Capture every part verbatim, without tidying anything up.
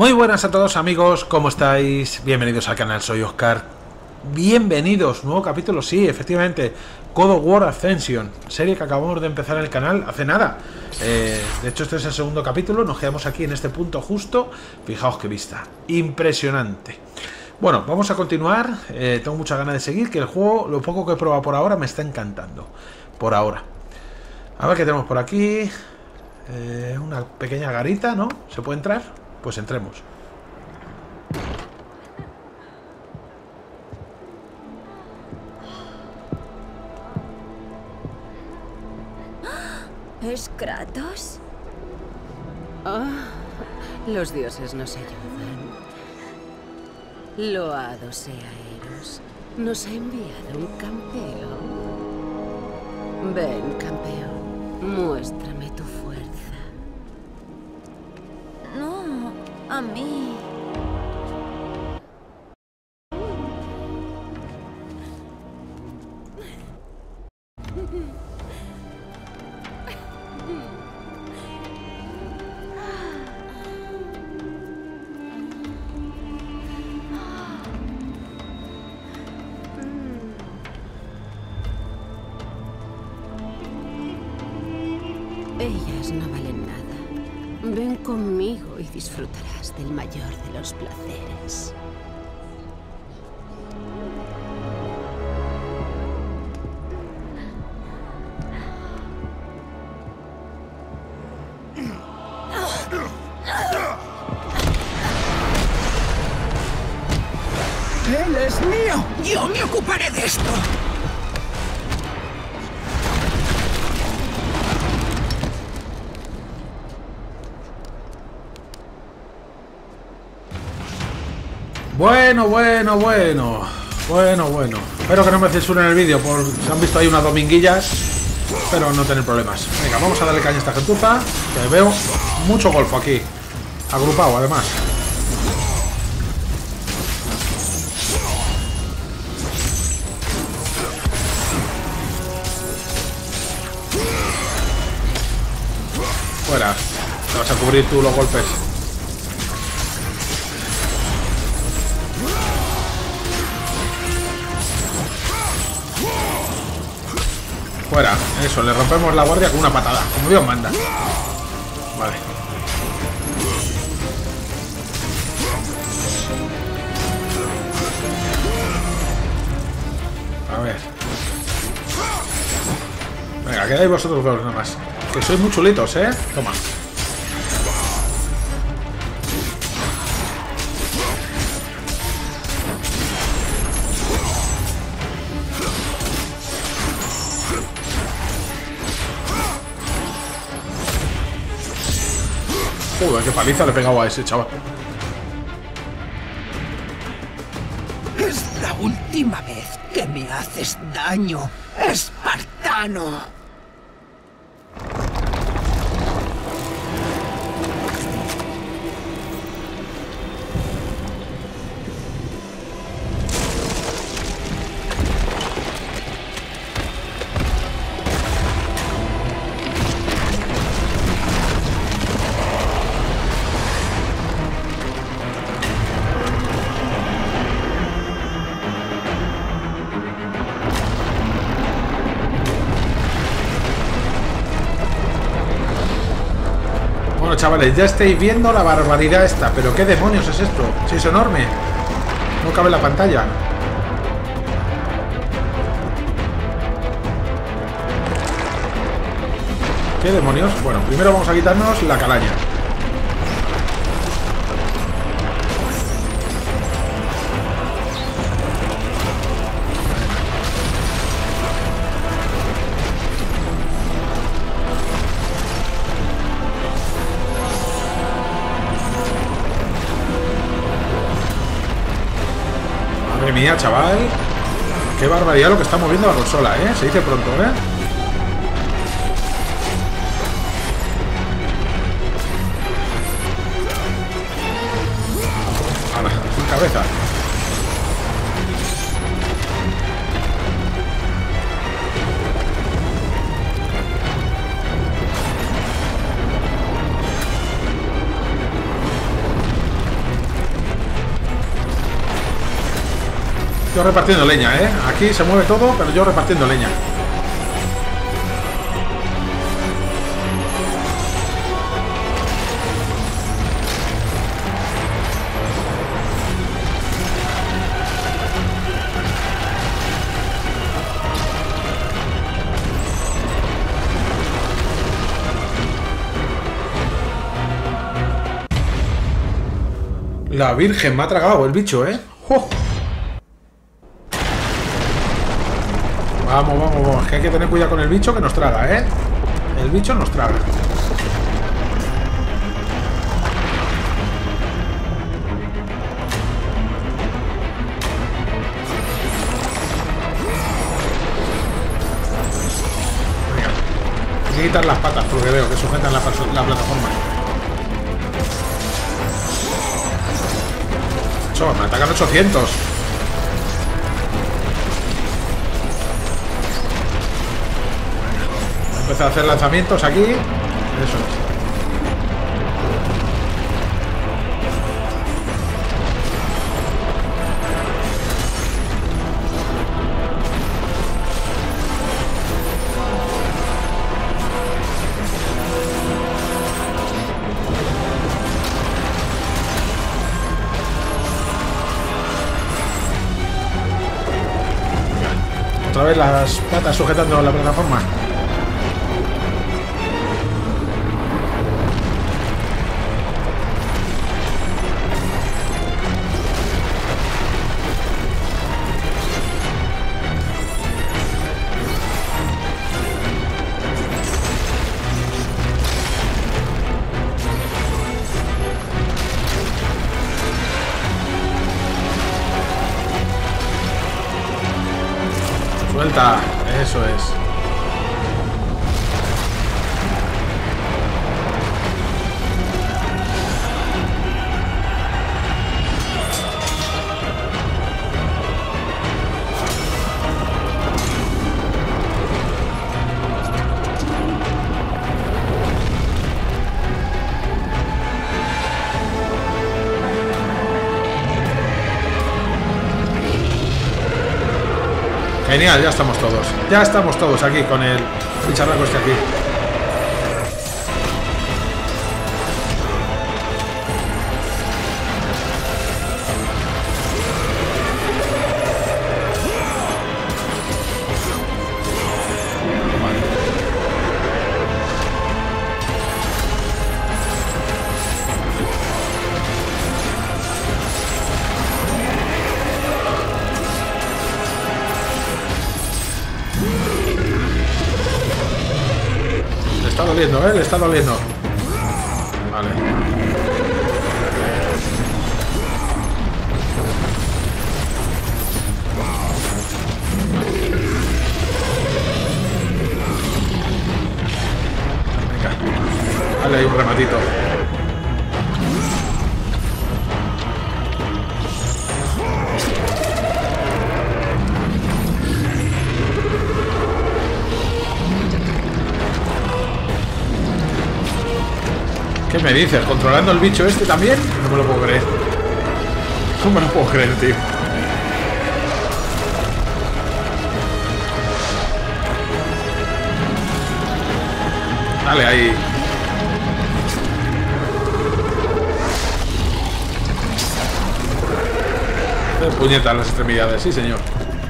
Muy buenas a todos amigos, ¿cómo estáis? Bienvenidos al canal, soy Oscar. Bienvenidos, nuevo capítulo, sí, efectivamente, God of War Ascension, serie que acabamos de empezar en el canal hace nada. eh, De hecho este es el segundo capítulo, nos quedamos aquí en este punto justo. Fijaos qué vista, impresionante. Bueno, vamos a continuar, eh, tengo muchas ganas de seguir, que el juego, lo poco que he probado por ahora, me está encantando. Por ahora. A ver qué tenemos por aquí. eh, Una pequeña garita, ¿no? ¿Se puede entrar? Pues entremos. ¿Es Kratos? Oh, los dioses nos ayudan. Loado sea Eros. Nos ha enviado un campeón. Ven, campeón. Muéstrame tu fuerza. No, a mí. Ellas no valen nada. Ven conmigo y disfrutarás del mayor de los placeres. ¡Él es mío! ¡Yo me ocuparé de esto! Bueno, bueno, bueno. Bueno, bueno. Espero que no me censuren el vídeo, por se han visto ahí unas dominguillas. Pero no tener problemas. Venga, vamos a darle caña a esta gentuza, que veo mucho golfo aquí. Agrupado, además. Fuera. Te vas a cubrir tú los golpes. Fuera. Eso, le rompemos la guardia con una patada, como Dios manda. Vale. A ver. Venga, quedáis vosotros dos nada más. Que sois muy chulitos, ¿eh? Toma. Joder, qué paliza le he pegado a ese chaval. Es la última vez que me haces daño, espartano. Bueno, chavales, ya estáis viendo la barbaridad esta. Pero ¿qué demonios es esto? Si es enorme. No cabe en la pantalla. ¿Qué demonios? Bueno, primero vamos a quitarnos la calaña. Madre mía, chaval. Qué barbaridad lo que está moviendo la consola, ¿eh? Se dice pronto, ¿eh? Ala, sin cabeza. Yo repartiendo leña, ¿eh? Aquí se mueve todo, pero yo repartiendo leña. La Virgen me ha tragado el bicho, ¿eh? ¡Oh! Vamos, vamos, vamos. Que hay que tener cuidado con el bicho que nos traga, ¿eh? El bicho nos traga. Venga. Hay que quitar las patas, por lo que veo, que sujetan la, la plataforma. Me atacan ochocientos. Voy a empezar a hacer lanzamientos aquí. Eso es. Otra vez las patas sujetando la plataforma. Suelta, eso es. Genial, ya estamos todos. Ya estamos todos aquí con el bicharraco este aquí. Le está doliendo, ¿eh? Le está doliendo. Vale. Venga. Dale ahí un rematito. ¿Qué me dices? ¿Controlando el bicho este también? No me lo puedo creer. No me lo puedo creer, tío. Dale ahí. De puñetas las extremidades, sí señor.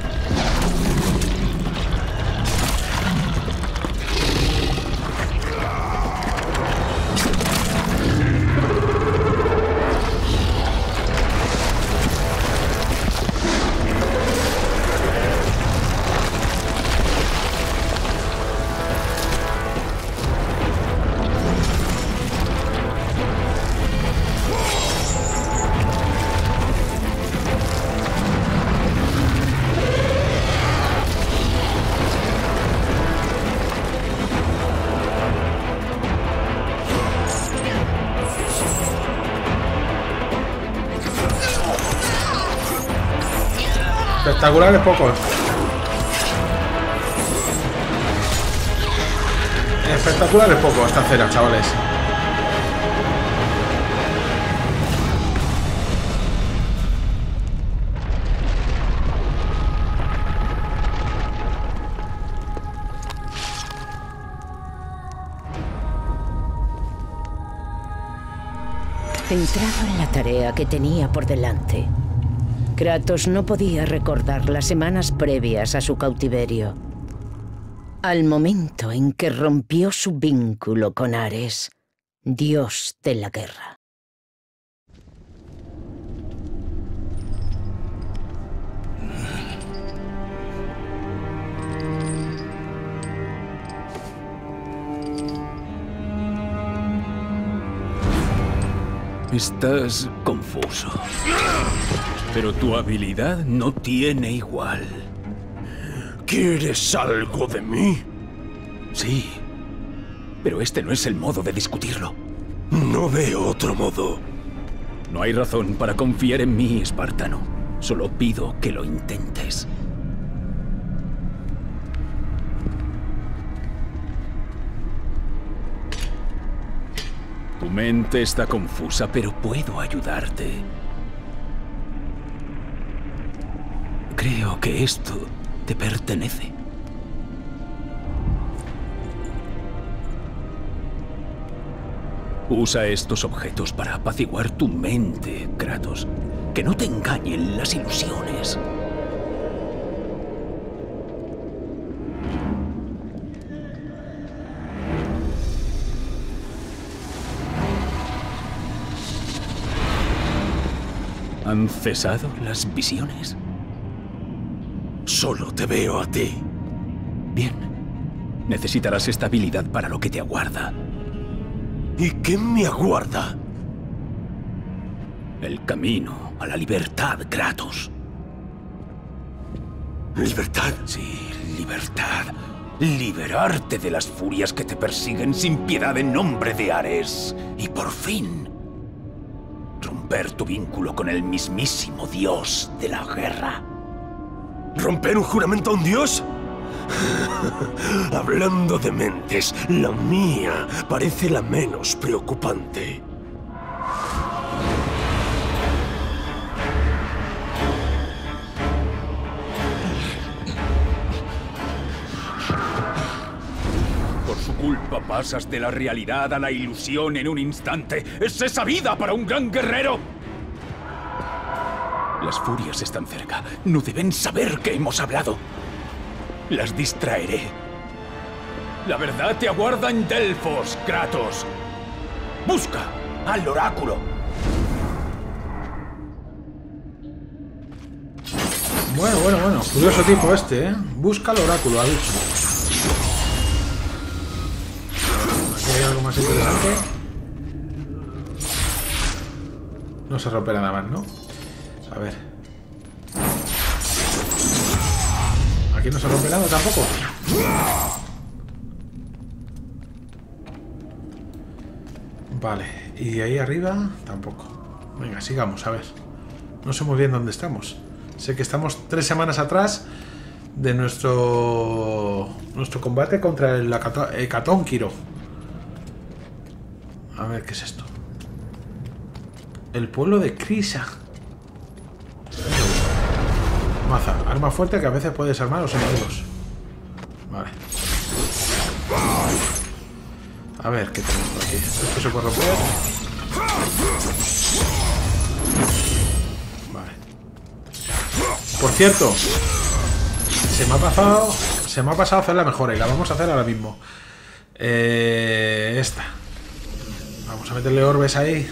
Espectaculares pocos. Espectaculares pocos esta cera, chavales. Centrado en la tarea que tenía por delante, Kratos no podía recordar las semanas previas a su cautiverio. Al momento en que rompió su vínculo con Ares, dios de la guerra. Estás confuso. Pero tu habilidad no tiene igual. ¿Quieres algo de mí? Sí. Pero este no es el modo de discutirlo. No veo otro modo. No hay razón para confiar en mí, espartano. Solo pido que lo intentes. Tu mente está confusa, pero puedo ayudarte. Creo que esto te pertenece. Usa estos objetos para apaciguar tu mente, Kratos. Que no te engañen las ilusiones. ¿Han cesado las visiones? Solo te veo a ti. Bien. Necesitarás esta habilidad para lo que te aguarda. ¿Y qué me aguarda? El camino a la libertad, Kratos. ¿Libertad? Sí, libertad. Liberarte de las furias que te persiguen sin piedad en nombre de Ares. Y por fin, romper tu vínculo con el mismísimo dios de la guerra. ¿Romper un juramento a un dios? Hablando de mentes, la mía parece la menos preocupante. Por su culpa pasas de la realidad a la ilusión en un instante. ¿Es esa vida para un gran guerrero? Las furias están cerca. No deben saber que hemos hablado. Las distraeré. La verdad te aguarda en Delfos, Kratos. Busca al oráculo. Bueno, bueno, bueno. Curioso tipo este, ¿eh? Busca al oráculo, ha dicho. Aquí hay algo más interesante. No se rompe nada más, ¿no? A ver. Aquí no se rompe nada tampoco. Vale. Y ahí arriba tampoco. Venga, sigamos, a ver. No sé muy bien dónde estamos. Sé que estamos tres semanas atrás de nuestro nuestro combate contra el Hecatónquiro. A ver, ¿qué es esto? El pueblo de Crisa. Maza, arma fuerte que a veces puede desarmar a los enemigos. Vale. A ver, ¿qué tenemos por aquí? Esto se puede romper. Vale. Por cierto, se me ha pasado se me ha pasado hacer la mejora y la vamos a hacer ahora mismo. Eh, esta. Vamos a meterle orbes ahí.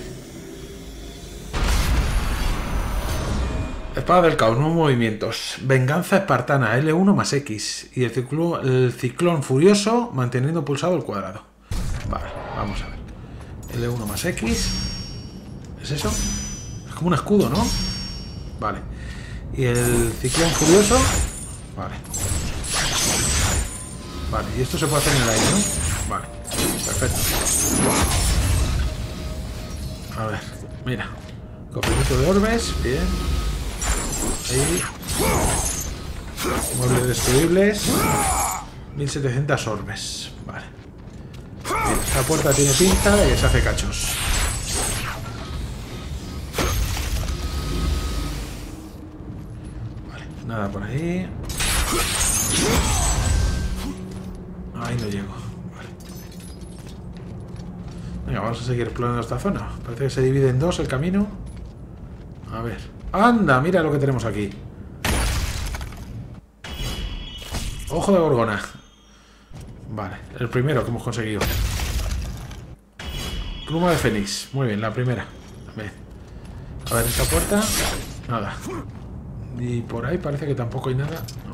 Espada del caos, nuevos movimientos. Venganza espartana, L uno más X. Y el, ciclo, el ciclón furioso manteniendo pulsado el cuadrado. Vale, vamos a ver. L uno más X. ¿Es eso? Es como un escudo, ¿no? Vale. Y el ciclón furioso. Vale. Vale, y esto se puede hacer en el aire, ¿no? Vale, perfecto. A ver, mira. Cofrecito de orbes, bien. Ahí. Muebles destruibles. mil setecientas orbes. Vale. Bien, esta puerta tiene pinta de que se hace cachos. Vale, nada por ahí. Ahí no llego. Vale. Venga, Venga, vamos a seguir explorando esta zona. Parece que se divide en dos el camino. A ver. ¡Anda! Mira lo que tenemos aquí. Ojo de gorgona. Vale, el primero que hemos conseguido. Pluma de fénix. Muy bien, la primera. A ver, a ver esta puerta. Nada. Y por ahí parece que tampoco hay nada. No.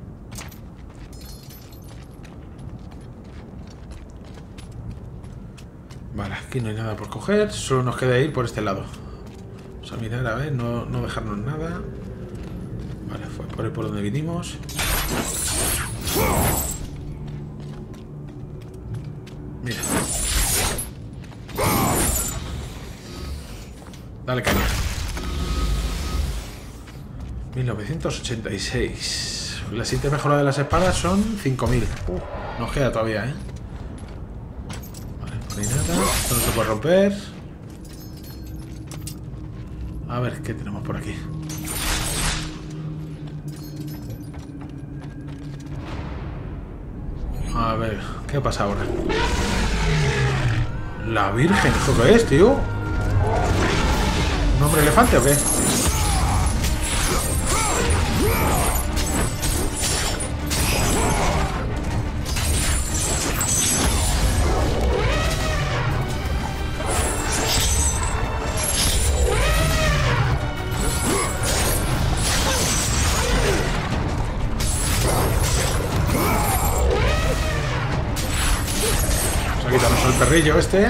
Vale, aquí no hay nada por coger. Solo nos queda ir por este lado. Vamos a mirar, a ver, no, no dejarnos nada. Vale, fue por ahí por donde vinimos. Mira. Dale caña. mil novecientos ochenta y seis. La siguiente mejora de las espadas son cinco mil. Uh, nos queda todavía, ¿eh? Vale, no hay nada. Esto no se puede romper. A ver, ¿qué tenemos por aquí? A ver, ¿qué pasa ahora? La Virgen, ¿esto qué es, tío? ¿Un hombre elefante o qué? Vamos a quitarnos el perrillo este.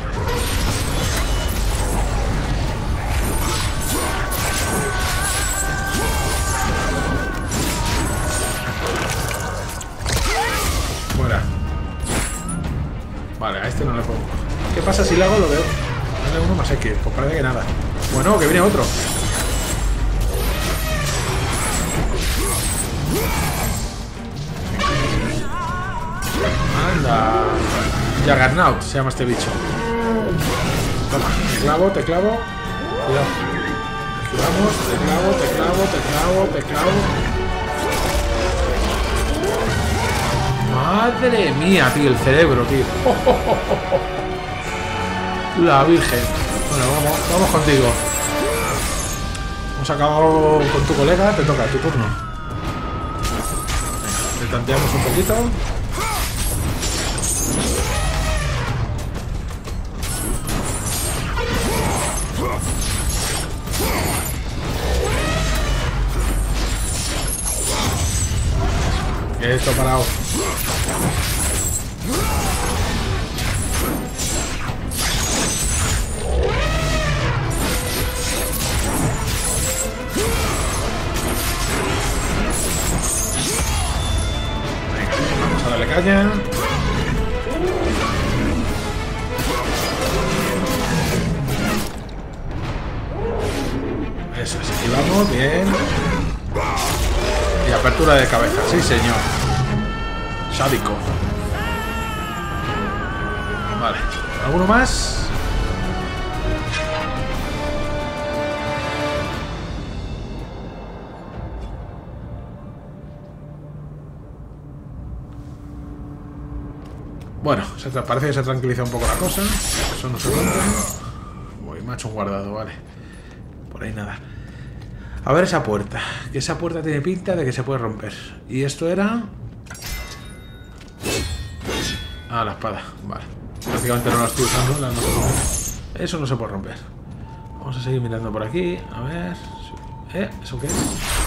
Vale, a este no le puedo. ¿Qué pasa si le hago lo veo? Dale uno más X, pues parece que nada. Bueno, que viene otro. Anda. Juggernaut se llama este bicho. Toma, te clavo, te clavo. Cuidado. Vamos, te clavo, te clavo, te clavo, te clavo. Madre mía, tío, el cerebro, tío. Oh, oh, oh, oh. La Virgen. Bueno, vamos, vamos contigo. Hemos acabado con tu colega, te toca, tu turno. Venga, le tanteamos un poquito. Esto parado. Venga, vamos a darle caña. Eso, así que vamos, bien. Y apertura de cabeza, sí señor. Sádico. Vale, ¿alguno más? Bueno, se parece que se tranquiliza un poco la cosa. Eso no se rompe. Uy, me ha hecho un guardado, vale. Por ahí nada. A ver esa puerta. Que esa puerta tiene pinta de que se puede romper. Y esto era... Ah, la espada. Vale. Prácticamente no la estoy usando. La no... Eso no se puede romper. Vamos a seguir mirando por aquí. A ver... ¿Eh? ¿Eso qué es?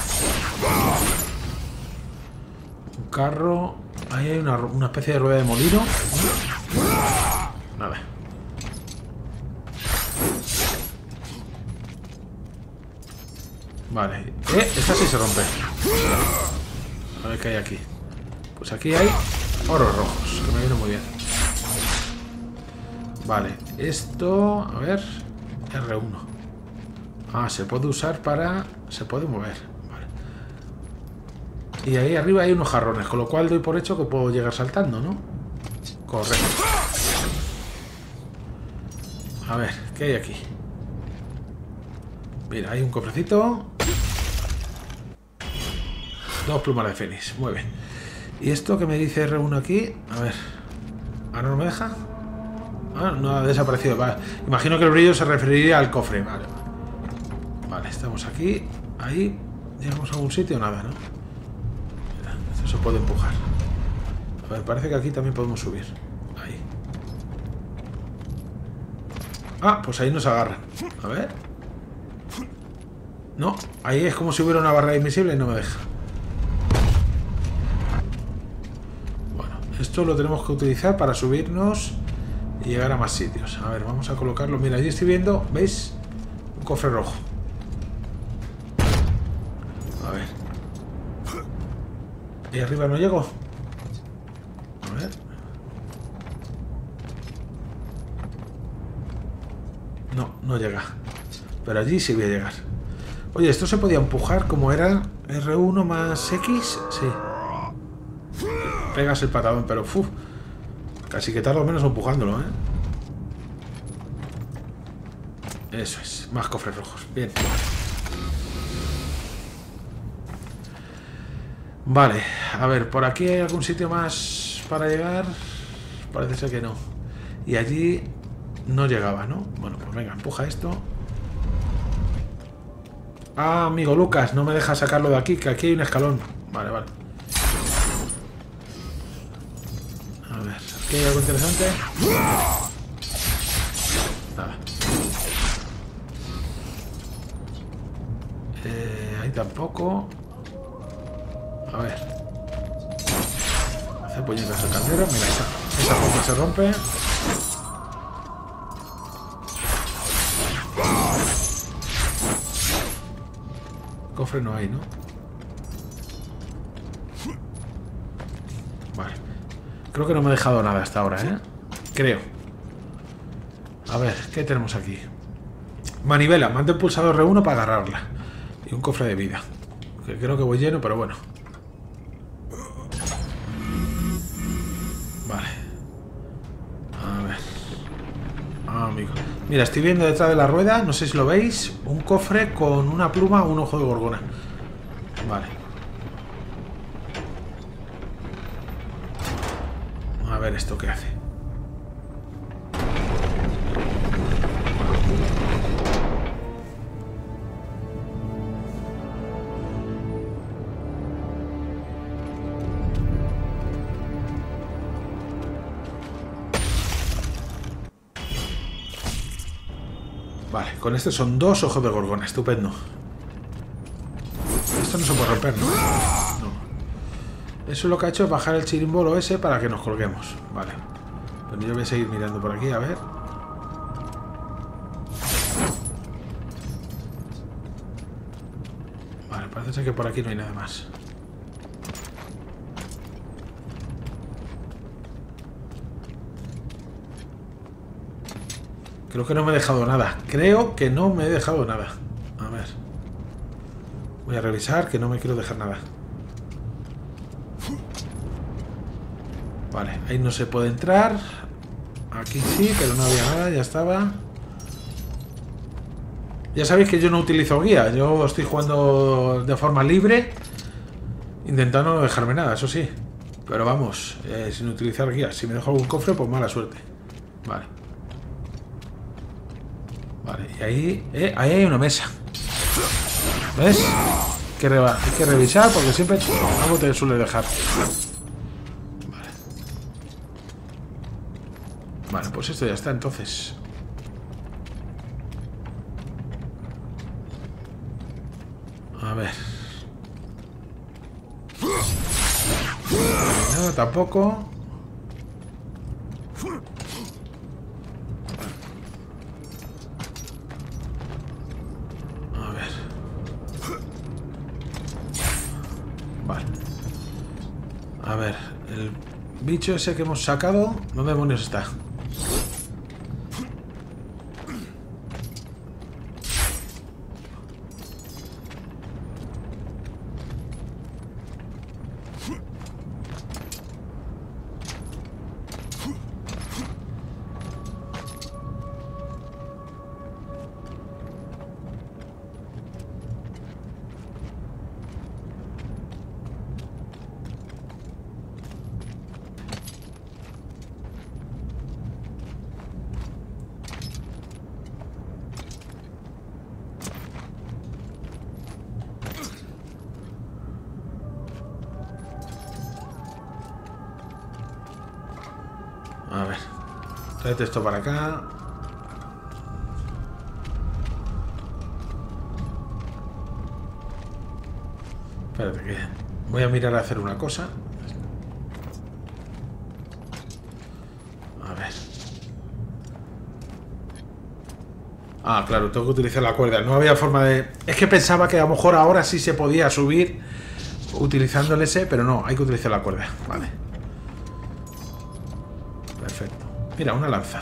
Un carro... Ahí hay una, una especie de rueda de molino. Nada. Vale. Eh, esta sí se rompe. A ver qué hay aquí. Pues aquí hay oros rojos, que me viene muy bien. Vale. Esto... A ver... erre uno. Ah, se puede usar para... Se puede mover. Y ahí arriba hay unos jarrones, con lo cual doy por hecho que puedo llegar saltando, ¿no? Correcto. A ver, ¿qué hay aquí? Mira, hay un cofrecito. Dos plumas de fénix, muy bien. ¿Y esto que me dice erre uno aquí? A ver. ¿Ahora no me deja? Ah, no ha desaparecido. Vale. Imagino que el brillo se referiría al cofre. Vale. Vale, estamos aquí. Ahí. ¿Llegamos a algún sitio? Nada, ¿no? Mira, esto se puede empujar. A ver, parece que aquí también podemos subir. Ahí. Ah, pues ahí nos agarran. A ver. No, ahí es como si hubiera una barrera invisible y no me deja. Bueno, esto lo tenemos que utilizar para subirnos y llegar a más sitios. A ver, vamos a colocarlo. Mira, allí estoy viendo, ¿veis? Un cofre rojo. A ver. ¿Y arriba no llego? A ver. No, no llega. Pero allí sí voy a llegar. Oye, ¿esto se podía empujar como era R uno más X? Sí. Pegas el patadón, pero uf, casi que tardo menos empujándolo, ¿eh? Eso es, más cofres rojos. Bien. Vale, a ver, ¿por aquí hay algún sitio más para llegar? Parece ser que no. Y allí no llegaba, ¿no? Bueno, pues venga, empuja esto. Ah, amigo Lucas, no me deja sacarlo de aquí, que aquí hay un escalón. Vale, vale. A ver, ¿aquí hay algo interesante? Nada. Eh, ahí tampoco. A ver. Hace puñetas el caldero. Mira, esa, esa bomba se rompe. Cofre no hay, ¿no? Vale. Creo que no me he dejado nada hasta ahora, ¿eh? Creo. A ver, ¿qué tenemos aquí? Manivela, mantén pulsado R uno para agarrarla. Y un cofre de vida. Que creo que voy lleno, pero bueno. Vale. A ver. Ah, amigo. Mira, estoy viendo detrás de la rueda, no sé si lo veis, un cofre con una pluma o un ojo de gorgona. Vale. A ver esto qué hace. Vale, con este son dos ojos de gorgona, estupendo. Esto no se puede romper, ¿no? No. Eso lo que ha hecho es bajar el chirimbolo ese para que nos colguemos. Vale. Bueno, yo voy a seguir mirando por aquí, a ver. Vale, parece ser que por aquí no hay nada más. Creo que no me he dejado nada. Creo que no me he dejado nada. A ver. Voy a revisar, que no me quiero dejar nada. Vale, ahí no se puede entrar. Aquí sí, pero no había nada, ya estaba. Ya sabéis que yo no utilizo guía. Yo estoy jugando de forma libre, intentando no dejarme nada, eso sí. Pero vamos, eh, sin utilizar guía. Si me dejo algún cofre, pues mala suerte. Vale. Vale, y ahí, eh, ahí hay una mesa. ¿Ves? Hay que, reba hay que revisar porque siempre algo te suele dejar. Vale. Vale, pues esto ya está entonces. A ver. No, tampoco. A ver, el bicho ese que hemos sacado, ¿dónde demonios está? A ver. Tráete esto para acá. Espérate que voy a mirar a hacer una cosa. A ver. Ah, claro, tengo que utilizar la cuerda. No había forma de... Es que pensaba que a lo mejor ahora sí se podía subir utilizando el S, pero no, hay que utilizar la cuerda. Vale. Perfecto. Mira, una lanza.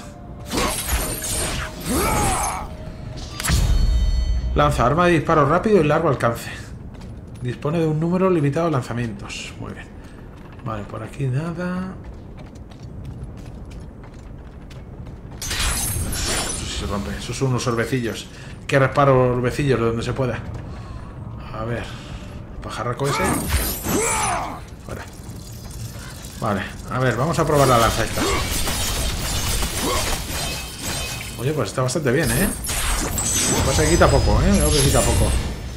Lanza, arma de disparo rápido y largo alcance. Dispone de un número limitado de lanzamientos. Muy bien. Vale, por aquí nada. Eso sí se rompe. Esos son unos sorbecillos. Que reparo orbecillos de donde se pueda. A ver. Pajarraco ese. Fuera. Vale, a ver, vamos a probar la lanza esta. Oye, pues está bastante bien, ¿eh? Lo que pasa es que quita poco, ¿eh? Veo que quita poco.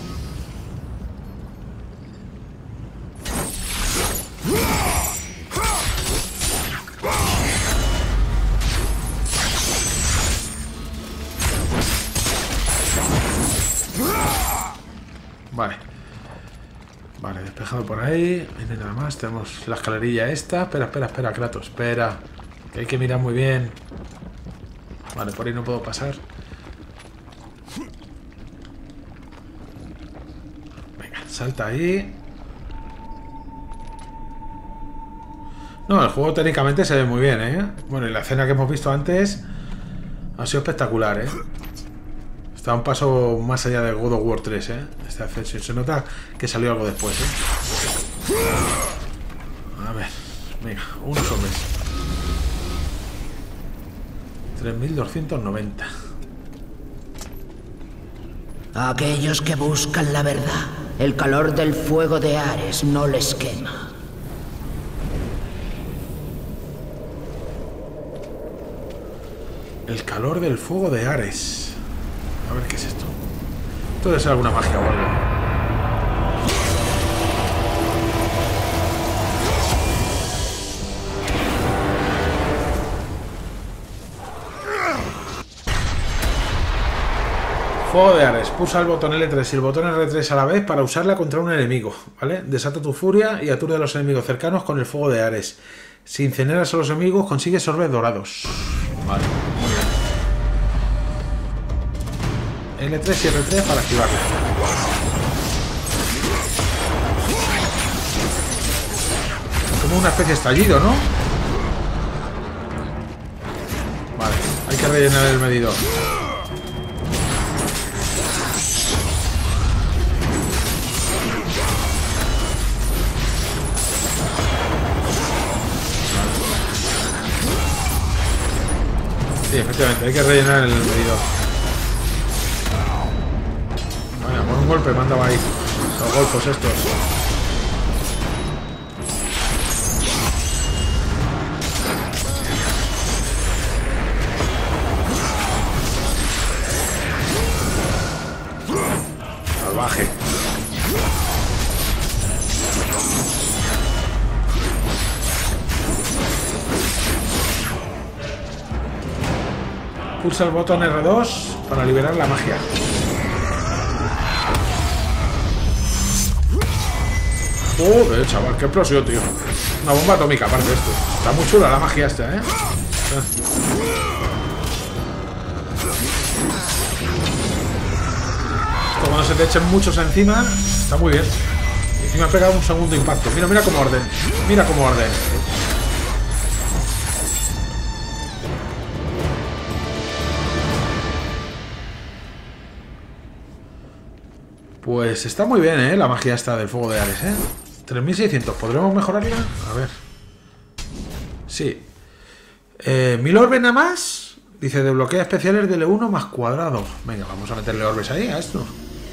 Vale. Vale, despejado por ahí. No hay nada más. Tenemos la escalerilla esta. Espera, espera, espera, Kratos. Espera. Que hay que mirar muy bien. Vale, por ahí no puedo pasar. Venga, salta ahí. No, el juego técnicamente se ve muy bien, ¿eh? Bueno, y la escena que hemos visto antes ha sido espectacular, ¿eh? Está un paso más allá de God of War tres, ¿eh? Esta Ascension. Se nota que salió algo después, ¿eh? A ver. Venga, unos hombres. tres mil doscientos noventa. A aquellos que buscan la verdad, el calor del fuego de Ares no les quema. El calor del fuego de Ares. A ver qué es esto. Esto debe ser alguna magia o algo. Fuego de Ares. Pulsa el botón L tres y el botón R tres a la vez para usarla contra un enemigo, ¿vale? Desata tu furia y aturde a los enemigos cercanos con el fuego de Ares. Si incineras a los enemigos, consigues orbes dorados. Vale, muy bien. L tres y R tres para activarla. Como una especie de estallido, ¿no? Vale, hay que rellenar el medidor. Sí, efectivamente, hay que rellenar el medidor. Bueno, por un golpe mandaba ahí. Los golpes estos. Salvaje. Pulsa el botón R dos para liberar la magia. Joder, chaval, qué explosión, tío. Una bomba atómica, aparte esto. Está muy chula la magia esta, ¿eh? Esto cuando se te echen muchos encima, está muy bien. Y encima ha pegado un segundo impacto. Mira, mira cómo orden. Mira cómo orden. Pues está muy bien, ¿eh? La magia esta del fuego de Ares, ¿eh? tres mil seiscientos. ¿Podremos mejorarla? A ver. Sí. Eh, ¿Mil orbes nada más? Dice, desbloquea especiales de L uno más cuadrado. Venga, vamos a meterle orbes ahí a esto.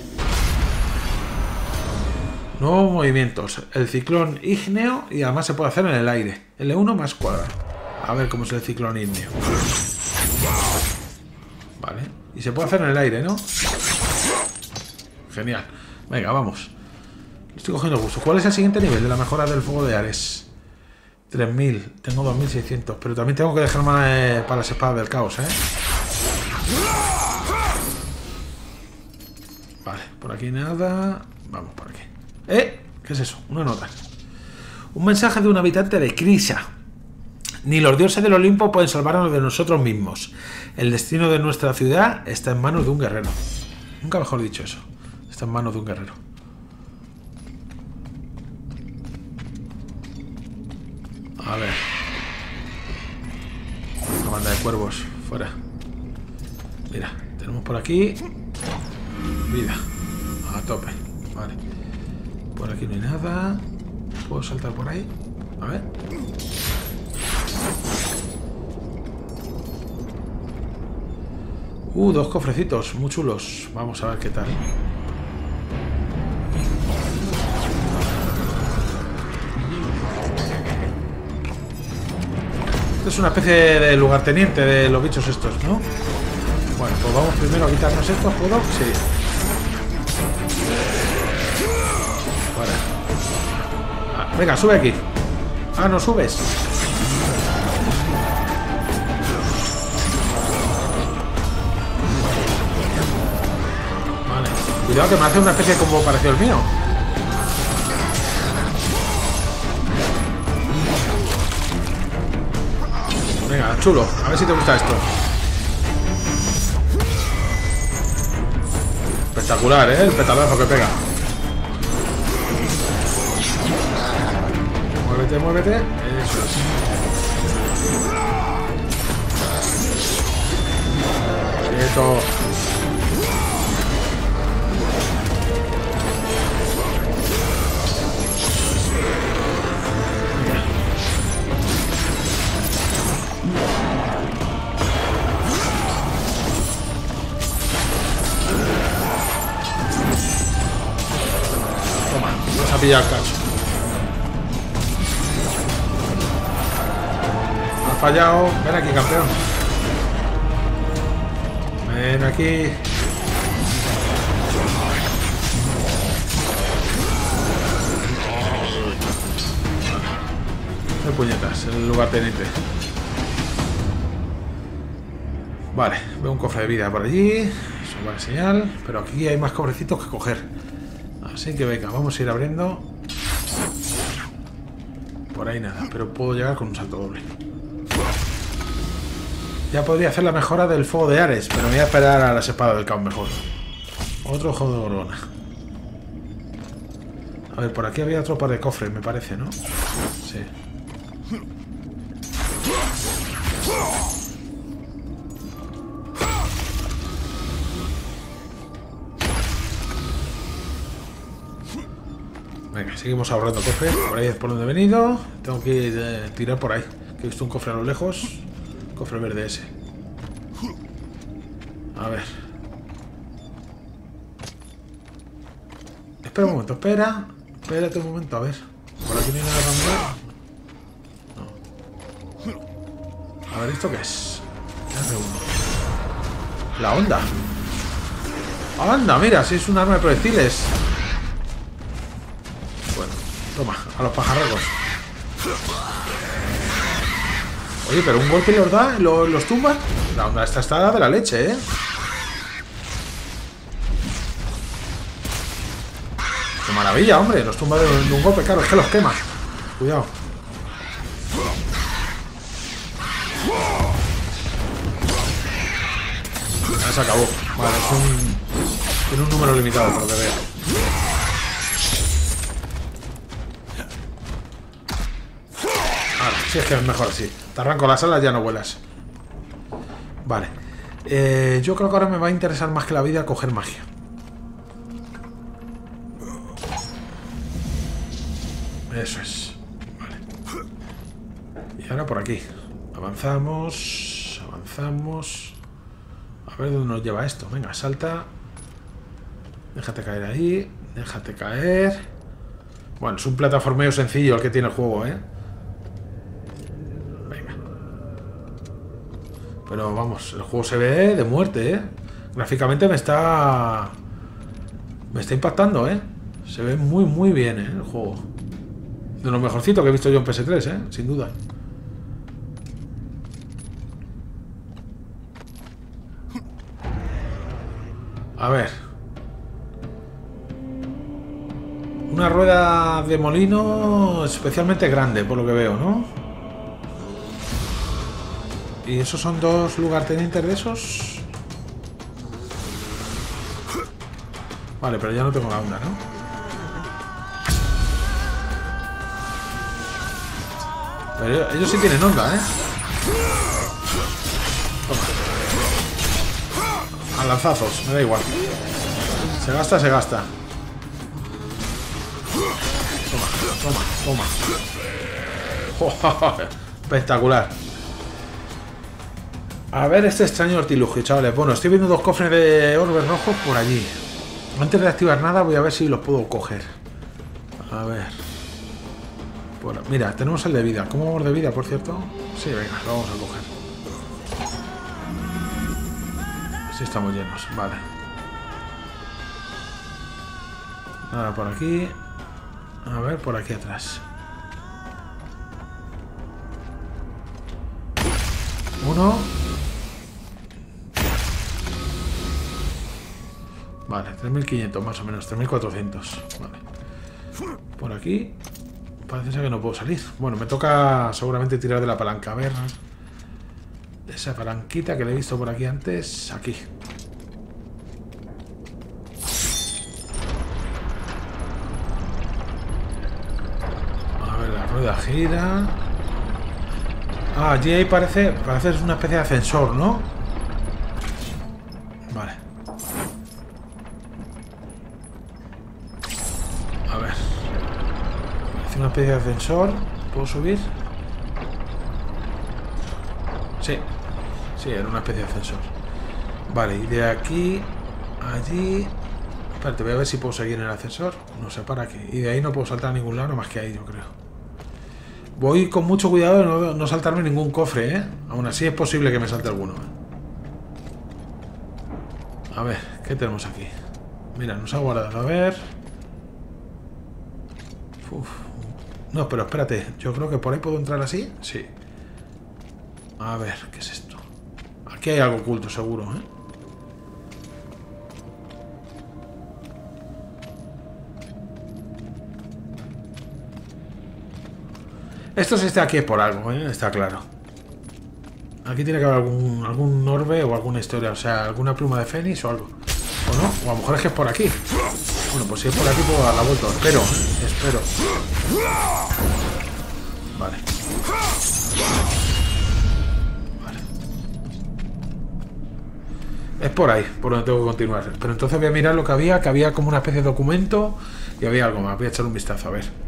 Nuevos movimientos. El ciclón ígneo y además se puede hacer en el aire. L uno más cuadrado. A ver cómo es el ciclón ígneo. Vale. Y se puede hacer en el aire, ¿no? Genial. Venga, vamos. Estoy cogiendo gusto. ¿Cuál es el siguiente nivel de la mejora del fuego de Ares? tres mil. Tengo dos mil seiscientos. Pero también tengo que dejar más eh, para las espadas del caos, ¿eh? Vale, por aquí nada. Vamos por aquí. ¿Eh? ¿Qué es eso? Una nota. Un mensaje de un habitante de Crisa. Ni los dioses del Olimpo pueden salvarnos de nosotros mismos. El destino de nuestra ciudad está en manos de un guerrero. Nunca mejor dicho eso. Está en manos de un guerrero. A ver. Una banda de cuervos. Fuera. Mira, tenemos por aquí vida. A tope. Vale. Por aquí no hay nada. ¿Puedo saltar por ahí? A ver. Uh, dos cofrecitos. Muy chulos. Vamos a ver qué tal. Esto es una especie de lugarteniente de los bichos estos, ¿no? Bueno, pues vamos primero a quitarnos estos, ¿puedo? Sí. Vale. Ah, venga, sube aquí. Ah, no subes. Vale. Cuidado que me hace una especie de combo parecido al mío. Venga, chulo. A ver si te gusta esto. Espectacular, ¿eh? El petalazo que pega. Muévete, muévete. Eso es. Quieto. A pillar el cacho. Ha fallado. Ven aquí, campeón. Ven aquí. De puñetas, el lugarteniente. Vale, veo un cofre de vida por allí. Eso es buena señal. Pero aquí hay más cobrecitos que coger. Así que venga, vamos a ir abriendo. Por ahí nada, pero puedo llegar con un salto doble. Ya podría hacer la mejora del fuego de Ares, pero me voy a esperar a las espadas del caos mejor. Otro ojo de Gorgona. A ver, por aquí había otro par de cofres, me parece, ¿no? Sí. Venga, seguimos ahorrando cofres. Por ahí es por donde he venido. Tengo que eh, tirar por ahí. Que he visto un cofre a lo lejos. Cofre verde ese. A ver. Espera un momento, espera. Espérate un momento, a ver. Por aquí no hay nada para mirar. No. A ver, ¿esto qué es? R uno. La onda. Anda, mira, si es un arma de proyectiles. Bueno, toma, a los pajarracos. Oye, pero un golpe los da, los, los tumba. La onda esta está de la leche, ¿eh? Qué maravilla, hombre. Los tumba de, de un golpe, claro, es que los quema. Cuidado. Ya se acabó. Vale, es un... Tiene un número limitado, por lo que veo. Ahora, sí, es que es mejor así. Te arranco las alas, ya no vuelas. Vale. Eh, yo creo que ahora me va a interesar más que la vida coger magia. Eso es. Vale. Y ahora por aquí. Avanzamos. Avanzamos. A ver dónde nos lleva esto. Venga, salta. Déjate caer ahí. Déjate caer. Bueno, es un plataformeo sencillo el que tiene el juego, ¿eh? Venga. Pero vamos, el juego se ve de muerte, ¿eh? Gráficamente me está... Me está impactando, ¿eh? Se ve muy, muy bien, ¿eh? El juego. De lo mejorcito que he visto yo en P S tres, ¿eh? Sin duda. A ver. Una rueda de molino especialmente grande, por lo que veo, ¿no? ¿Y esos son dos lugartenientes de esos? Vale, pero ya no tengo la onda, ¿no? Pero ellos sí tienen onda, ¿eh? Toma. A lanzazos, me da igual. Se gasta, se gasta. Toma, toma, toma. Espectacular. A ver este extraño artilugio, chavales. Bueno, estoy viendo dos cofres de orbes rojos por allí. Antes de activar nada voy a ver si los puedo coger. A ver. Por... Mira, tenemos el de vida. ¿Cómo vamos de vida, por cierto? Sí, venga, lo vamos a coger. Sí, estamos llenos, vale. Nada por aquí. A ver, por aquí atrás. Uno. Vale, tres mil quinientos más o menos, tres mil cuatrocientos. Vale. Por aquí. Parece ser que no puedo salir. Bueno, me toca seguramente tirar de la palanca. A ver. Esa palanquita que le he visto por aquí antes. Aquí. A ver, la rueda gira. Ah, allí ahí parece, parece una especie de ascensor, ¿no? Vale. A ver. Parece una especie de ascensor. ¿Puedo subir? Sí. Sí, era una especie de ascensor. Vale, y de aquí a allí... Espérate, voy a ver si puedo seguir en el ascensor. No sé para qué. Y de ahí no puedo saltar a ningún lado, más que ahí, yo creo. Voy con mucho cuidado de no, no saltarme ningún cofre, ¿eh? Aún así es posible que me salte alguno. A ver, ¿qué tenemos aquí? Mira, nos ha guardado. A ver... Uf. No, pero espérate. Yo creo que por ahí puedo entrar así. Sí. A ver, ¿qué es esto? Aquí hay algo oculto, seguro, ¿eh? Esto si está aquí es por algo, ¿eh? Está claro. Aquí tiene que haber algún, algún orbe o alguna historia, o sea, alguna pluma de fénix o algo. O no, o a lo mejor es que es por aquí. Bueno, pues si es por aquí puedo dar la vuelta. Espero, espero. Vale. Vale. Es por ahí, por donde tengo que continuar. Pero entonces voy a mirar lo que había, que había como una especie de documento y había algo más. Voy a echar un vistazo, a ver.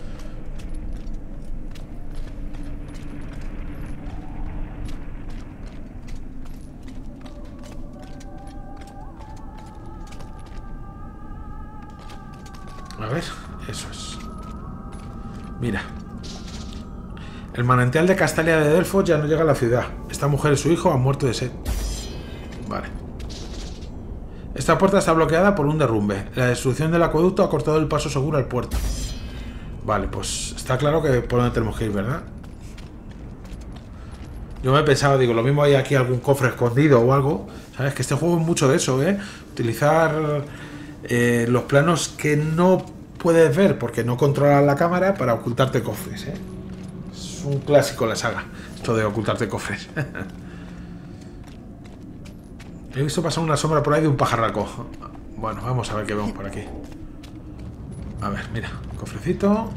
A ver, eso es. Mira. El manantial de Castalia de Delfos ya no llega a la ciudad. Esta mujer y su hijo han muerto de sed. Vale. Esta puerta está bloqueada por un derrumbe. La destrucción del acueducto ha cortado el paso seguro al puerto. Vale, pues está claro que por donde tenemos que ir, ¿verdad? Yo me he pensado, digo, lo mismo hay aquí algún cofre escondido o algo. ¿Sabes? Que este juego es mucho de eso, ¿eh? Utilizar... Eh, los planos que no puedes ver porque no controlas la cámara para ocultarte cofres, ¿eh? Es un clásico en la saga, esto de ocultarte cofres. He visto pasar una sombra por ahí de un pajarraco. Bueno, vamos a ver qué vemos por aquí. A ver, mira, cofrecito.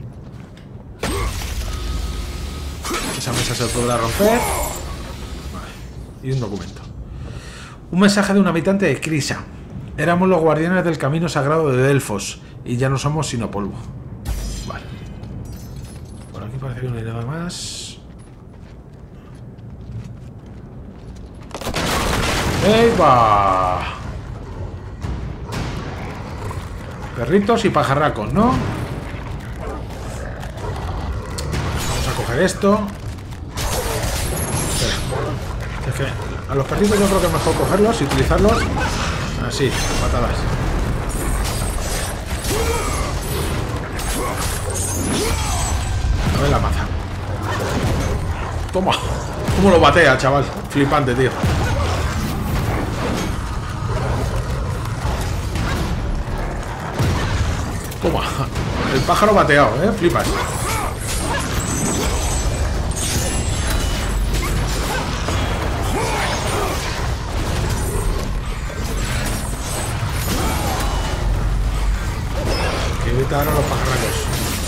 Esa mesa se podrá romper. Vale. Y un documento. Un mensaje de un habitante de Crisa. Éramos los guardianes del camino sagrado de Delfos y ya no somos sino polvo. Vale. Por aquí parece que no hay nada más. ¡Ey, va! Perritos y pajarracos, ¿no? Vamos a coger esto. Espera. Es que a los perritos yo creo que es mejor cogerlos y utilizarlos. Así, patadas. ver la maza. Toma. Cómo lo batea, chaval. Flipante, tío. Toma. El pájaro bateado, eh. Flipas. Que evitar ahora los pajarracos.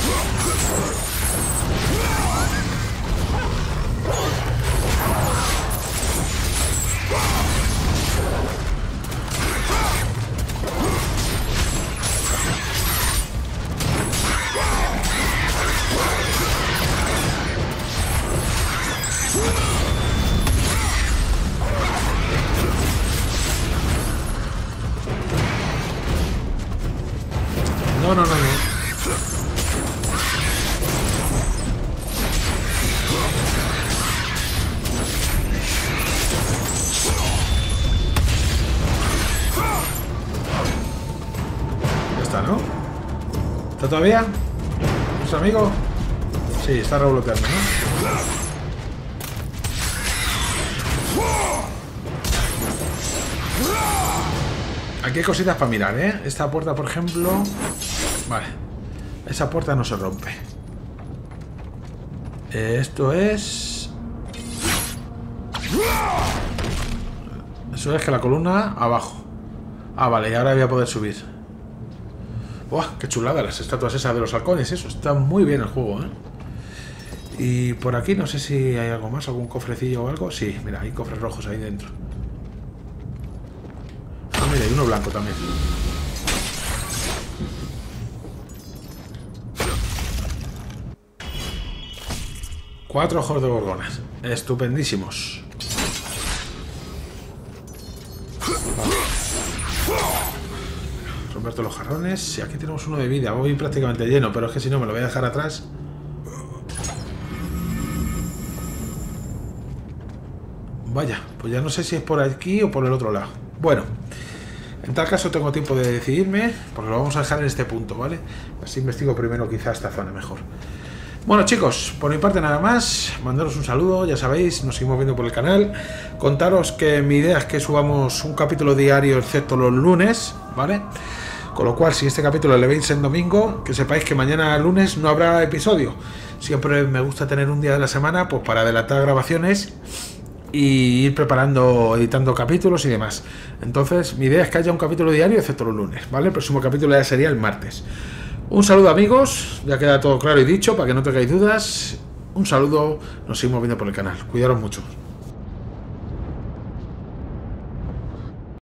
No, no, no, no. Ya está, ¿no? ¿Está todavía? ¿Nuestro amigo? Sí, está revoloteando, ¿no? Aquí hay cositas para mirar, ¿eh? Esta puerta, por ejemplo... Vale. Esa puerta no se rompe. Eh, esto es... Eso es que la columna abajo. Ah, vale, y ahora voy a poder subir. ¡Buah! ¡Qué chulada! Las estatuas esas de los halcones, eso. Está muy bien el juego, ¿eh? Y por aquí no sé si hay algo más, algún cofrecillo o algo. Sí, mira, hay cofres rojos ahí dentro. Ah, mira, hay uno blanco también. Cuatro ojos de gorgonas. Estupendísimos. Vale. Romper todos los jarrones. Y aquí tenemos uno de vida. Voy prácticamente lleno, pero es que si no me lo voy a dejar atrás. Vaya, pues ya no sé si es por aquí o por el otro lado. Bueno, en tal caso tengo tiempo de decidirme, porque lo vamos a dejar en este punto, ¿vale? Así investigo primero quizá esta zona mejor. Bueno, chicos, por mi parte nada más. Mandaros un saludo, ya sabéis, nos seguimos viendo por el canal. Contaros que mi idea es que subamos un capítulo diario, excepto los lunes, ¿vale? Con lo cual, si este capítulo le veis en domingo, que sepáis que mañana lunes no habrá episodio. Siempre me gusta tener un día de la semana, pues para adelantar grabaciones y ir preparando, editando capítulos y demás. Entonces, mi idea es que haya un capítulo diario, excepto los lunes, ¿vale? El próximo capítulo ya sería el martes. Un saludo, amigos, ya queda todo claro y dicho, para que no tengáis dudas. Un saludo, nos seguimos viendo por el canal. Cuidaros mucho.